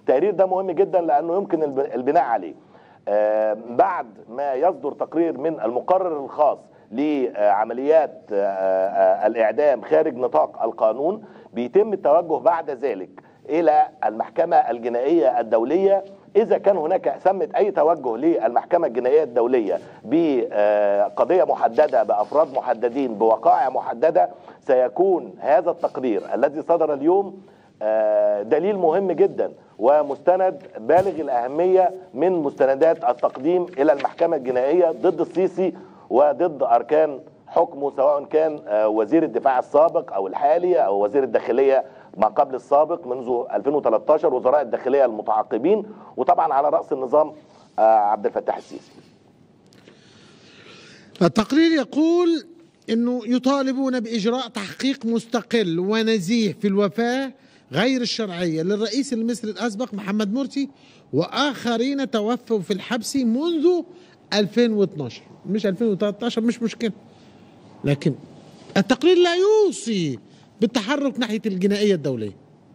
التقرير ده مهم جدا لانه يمكن البناء عليه. بعد ما يصدر تقرير من المقرر الخاص لعمليات الإعدام خارج نطاق القانون، بيتم التوجه بعد ذلك إلى المحكمة الجنائية الدولية. إذا كان هناك ثمة أي توجه للمحكمة الجنائية الدولية بقضية محددة بأفراد محددين بوقائع محددة، سيكون هذا التقرير الذي صدر اليوم دليل مهم جدا ومستند بالغ الأهمية من مستندات التقديم إلى المحكمة الجنائية ضد السيسي وضد أركان حكمه، سواء كان وزير الدفاع السابق أو الحالي أو وزير الداخلية ما قبل السابق منذ 2013، وزراء الداخلية المتعاقبين، وطبعا على رأس النظام عبد الفتاح السيسي. التقرير يقول أنه يطالبون بإجراء تحقيق مستقل ونزيه في الوفاة غير الشرعية للرئيس المصري الأسبق محمد مرسي وآخرين توفوا في الحبس منذ 2012 مش 2013، مش مشكلة، لكن التقرير لا يوصي بالتحرك ناحية الجنائية الدولية.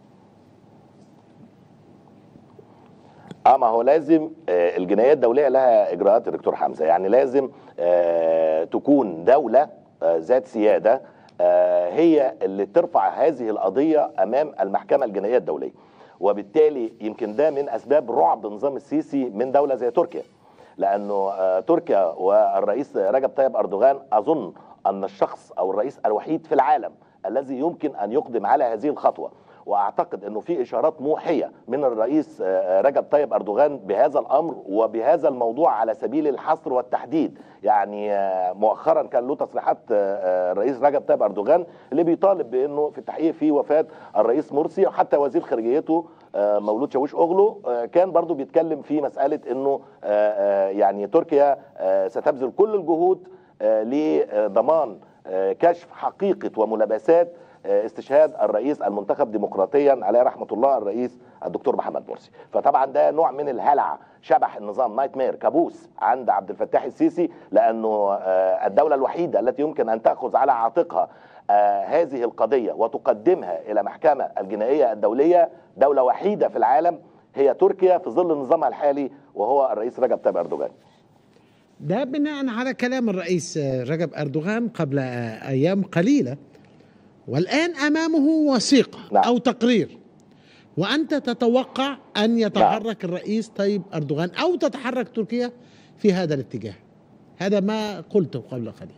ما هو لازم الجنائية الدولية لها إجراءات يا دكتور حمزة، يعني لازم تكون دولة ذات سيادة هي اللي ترفع هذه القضية أمام المحكمة الجنائية الدولية، وبالتالي يمكن ده من أسباب رعب نظام السيسي من دولة زي تركيا، لأنه تركيا والرئيس رجب طيب أردوغان أظن أن الشخص أو الرئيس الوحيد في العالم الذي يمكن أن يقدم على هذه الخطوة. وأعتقد أنه في إشارات موحية من الرئيس رجب طيب أردوغان بهذا الأمر وبهذا الموضوع على سبيل الحصر والتحديد. يعني مؤخرا كان له تصريحات الرئيس رجب طيب أردوغان اللي بيطالب بأنه في التحقيق في وفاة الرئيس مرسي، وحتى وزير خارجيته مولود شاويش أوغلو كان برضو بيتكلم في مسألة أنه يعني تركيا ستبذل كل الجهود لضمان كشف حقيقة وملابسات استشهاد الرئيس المنتخب ديمقراطيا عليه رحمة الله الرئيس الدكتور محمد مرسي. فطبعا ده نوع من الهلع، شبح النظام، نايت مير، كابوس عند عبد الفتاح السيسي، لأنه الدولة الوحيدة التي يمكن أن تأخذ على عاتقها هذه القضية وتقدمها إلى محكمة الجنائية الدولية، دولة وحيدة في العالم هي تركيا في ظل نظامها الحالي وهو الرئيس رجب طيب أردوغان. ده بناء على كلام الرئيس رجب أردوغان قبل أيام قليلة، والآن أمامه وثيقة أو تقرير، وأنت تتوقع أن يتحرك الرئيس طيب أردوغان أو تتحرك تركيا في هذا الاتجاه. هذا ما قلته قبل قليل.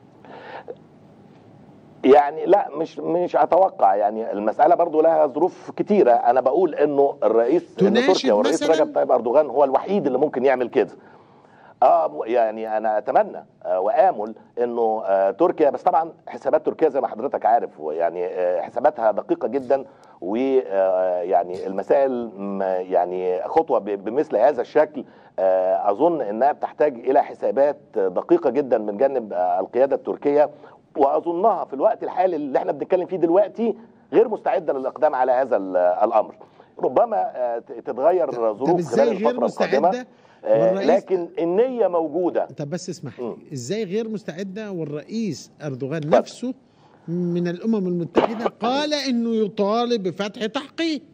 يعني لا، مش أتوقع، يعني المسألة برضو لها ظروف كتيرة. أنا بقول إنه الرئيس تركيا والرئيس رجب طيب أردوغان هو الوحيد اللي ممكن يعمل كده. يعني انا اتمنى وامل انه تركيا، بس طبعا حسابات تركيا زي ما حضرتك عارف يعني حساباتها دقيقه جدا، ويعني المسائل يعني خطوه بمثل هذا الشكل اظن انها بتحتاج الى حسابات دقيقه جدا من جانب القياده التركيه، واظنها في الوقت الحالي اللي احنا بنتكلم فيه دلوقتي غير مستعده للاقدام على هذا الامر. ربما تتغير ظروف خلال الفتره القادمه، لكن النية موجودة. طب بس اسمح لي، ازاي غير مستعدة والرئيس أردوغان نفسه من الأمم المتحدة قال انه يطالب بفتح تحقيق؟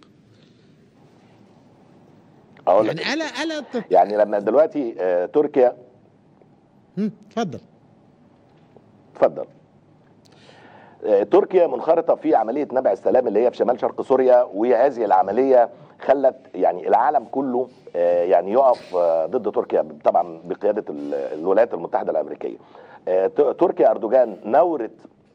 يعني يعني لما دلوقتي تركيا اتفضل. تركيا منخرطة في عملية نبع السلام اللي هي في شمال شرق سوريا، وهذه العملية خلت يعني العالم كله يعني يقف ضد تركيا طبعا بقيادة الولايات المتحدة الأمريكية. تركيا أردوغان نورت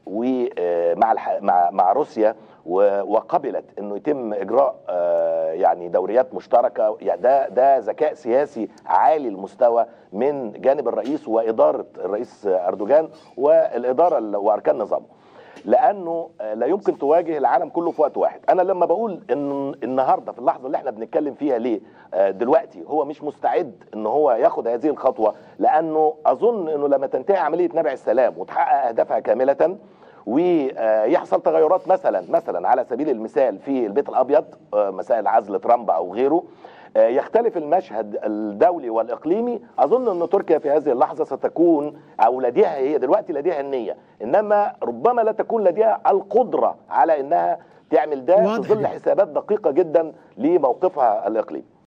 مع روسيا وقبلت انه يتم اجراء يعني دوريات مشتركه. يعني ده ذكاء سياسي عالي المستوى من جانب الرئيس واداره الرئيس اردوغان والاداره واركان نظامه، لانه لا يمكن تواجه العالم كله في وقت واحد. انا لما بقول ان النهارده في اللحظه اللي احنا بنتكلم فيها ليه دلوقتي هو مش مستعد ان هو ياخد هذه الخطوه، لانه اظن انه لما تنتهي عمليه نبع السلام وتحقق اهدافها كامله ويحصل تغيرات مثلا على سبيل المثال في البيت الابيض، مسائل عزل ترامب او غيره، يختلف المشهد الدولي والاقليمي. اظن ان تركيا في هذه اللحظه ستكون او هي دلوقتي لديها النيه، انما ربما لا تكون لديها القدره على انها تعمل ده في واضح ظل جدا. حسابات دقيقه جدا لموقفها الاقليمي.